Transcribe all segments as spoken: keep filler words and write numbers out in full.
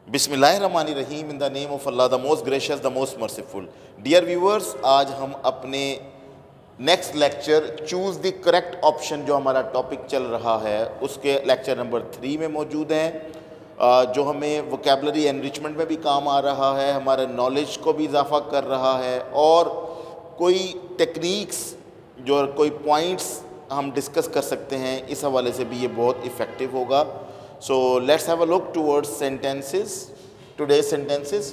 बिस्मिल्लाहिर्रहमानिर्रहीम। In the name of Allah, the most gracious, the most merciful. Dear viewers, आज हम अपने next lecture choose the correct option जो हमारा topic चल रहा है उसके लेक्चर नंबर थ्री में मौजूद हैं, जो हमें वोकेबलरी एनरिचमेंट में भी काम आ रहा है, हमारे नॉलेज को भी इजाफा कर रहा है और कोई टेक्निक्स जो कोई पॉइंट्स हम डिस्कस कर सकते हैं, इस हवाले से भी ये बहुत इफ़ेक्टिव होगा। So let's have a look towards sentences. Today's sentences.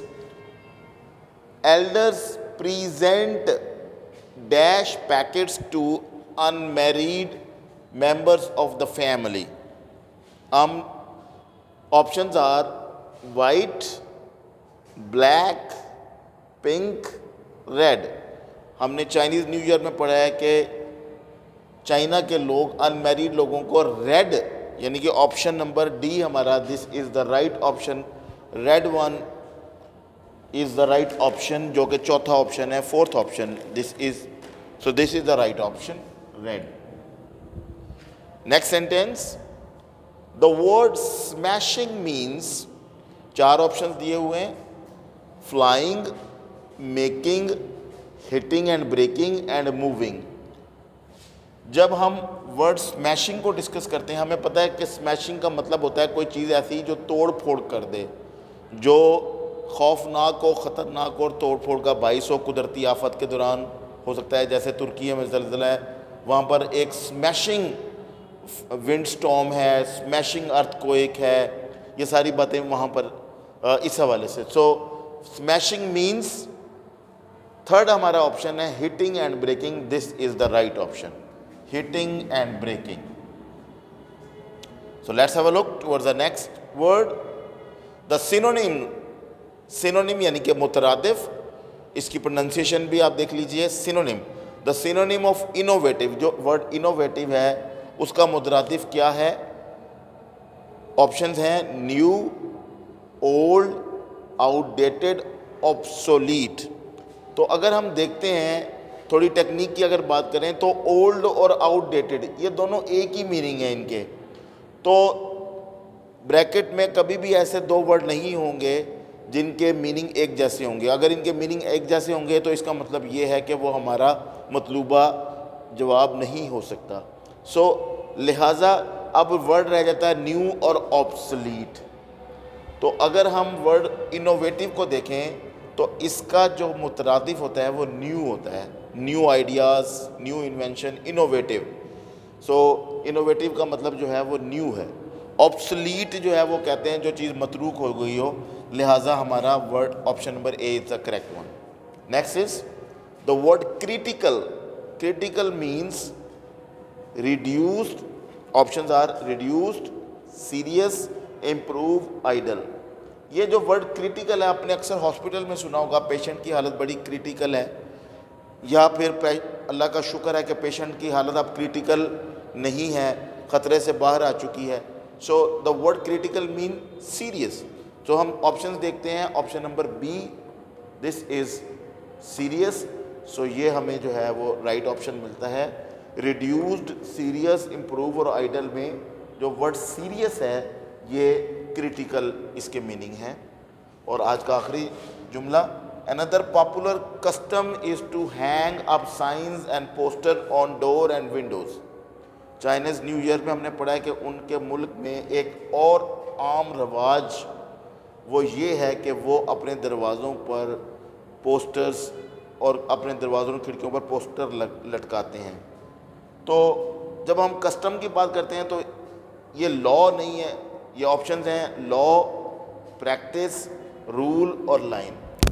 Elders present dash packets to unmarried members of the family. Um, options are white, black, pink, red. हमने चाइनीज़ न्यू ईयर में पढ़ा है कि चाइना के लोग unmarried लोगों को red, यानी कि ऑप्शन नंबर डी हमारा, this is the right option, red one is the right option, जो कि चौथा ऑप्शन है, fourth option, this is, so this is the right option, red. Next sentence, the word smashing means, चार option दिए हुए हैं, flying, making, hitting and breaking and moving. जब हम वर्ड स्मैशिंग को डिस्कस करते हैं, हमें पता है कि स्मैशिंग का मतलब होता है कोई चीज़ ऐसी जो तोड़ फोड़ कर दे, जो खौफनाक हो, ख़तरनाक और तोड़ फोड़ का बाइस हो। कुदरती आफत के दौरान हो सकता है, जैसे तुर्की में ज़लज़ला है, वहाँ पर एक स्मैशिंग विंड स्टॉर्म है, स्मैशिंग अर्थक्वेक है, ये सारी बातें वहाँ पर इस हवाले से। सो स्मैशिंग मीन्स, थर्ड हमारा ऑप्शन है hitting and breaking, this is the right option, hitting and breaking. So let's have a look towards the next word. The synonym, synonym यानी कि मुतरादिफ, इसकी प्रोनाउंसिएशन भी आप देख लीजिए, synonym. The synonym of innovative, जो word innovative है उसका मुतरादिफ क्या है? ऑप्शंस हैं न्यू, ओल्ड, आउटडेटेड, ऑब्सोलीट। तो अगर हम देखते हैं थोड़ी टेक्निक की अगर बात करें तो ओल्ड और आउटडेटेड ये दोनों एक ही मीनिंग है इनके। तो ब्रैकेट में कभी भी ऐसे दो वर्ड नहीं होंगे जिनके मीनिंग एक जैसे होंगे। अगर इनके मीनिंग एक जैसे होंगे तो इसका मतलब ये है कि वो हमारा मतलूबा जवाब नहीं हो सकता। सो लिहाजा अब वर्ड रह जाता है न्यू और ऑब्सोलीट। तो अगर हम वर्ड इनोवेटिव को देखें तो इसका जो मुतरादिफ होता है वो न्यू होता है, new ideas, new invention, innovative. So innovative का मतलब जो है वो न्यू है। ऑब्सोलीट जो है वो कहते हैं जो चीज़ मतरूक हो गई हो, लिहाजा हमारा word option number A is the correct one. Next is the word critical. Critical means reduced, options are reduced, serious, improve, idle. ये जो वर्ड क्रिटिकल है आपने अक्सर हॉस्पिटल में सुना होगा, पेशेंट की हालत बड़ी क्रिटिकल है, या फिर अल्लाह का शुक्र है कि पेशेंट की हालत अब क्रिटिकल नहीं है, ख़तरे से बाहर आ चुकी है। So the word critical mean serious. तो हम ऑप्शंस देखते हैं, option number B, this is serious. So ये हमें जो है वो राइट ऑप्शन मिलता है। रिड्यूस्ड, सीरियस, इम्प्रूव और आइडल में जो वर्ड सीरियस है ये क्रिटिकल इसके मीनिंग है। और आज का आखिरी जुमला, another popular custom is to hang up signs and poster on door and windows. Chinese New Year में हमने पढ़ा है कि उनके मुल्क में एक और आम रवाज वो ये है कि वो अपने दरवाज़ों पर पोस्टर्स और अपने दरवाज़ों और खिड़कियों पर पोस्टर लटकाते हैं। तो जब हम कस्टम की बात करते हैं तो ये लॉ नहीं है, ये ऑप्शंस हैं लॉ, प्रैक्टिस, रूल और line.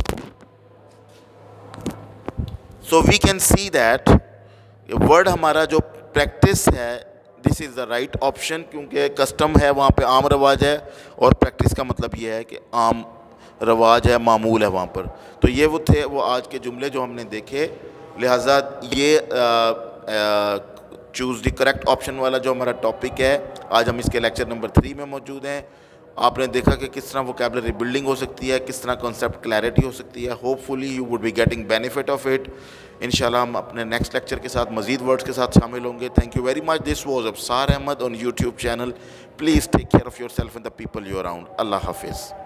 So we can see that word हमारा जो प्रैक्टिस है, this is the right option, क्योंकि कस्टम है वहाँ पे आम रवाज है और प्रैक्टिस का मतलब ये है कि आम रवाज है, मामूल है वहाँ पर। तो ये वो थे वो आज के जुमले जो हमने देखे, लिहाजा ये चूज़ द करेक्ट ऑप्शन वाला जो हमारा टॉपिक है, आज हम इसके लेक्चर नंबर थ्री में मौजूद हैं। आपने देखा कि किस तरह वोकैबुलरी बिल्डिंग हो सकती है, किस तरह कॉन्सेप्ट क्लैरिटी हो सकती है। Hopefully you would be getting benefit of it. इंशाल्लाह हम अपने नेक्स्ट लेक्चर के साथ मज़ीद वर्ड्स के साथ शामिल होंगे। Thank you very much. This was Absar Ahmad on YouTube channel. Please take care of yourself and the people you around. अल्लाह हाफिज़।